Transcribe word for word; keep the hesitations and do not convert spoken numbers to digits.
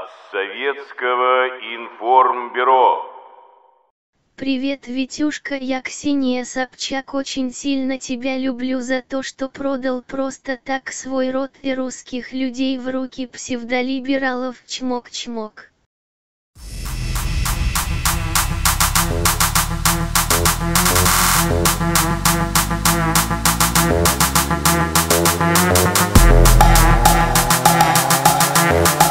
Советского информбюро. Привет, Витюшка, я Ксения Собчак, очень сильно тебя люблю за то, что продал просто так свой род и русских людей в руки псевдолибералов. Чмок-чмок. We'll be right back.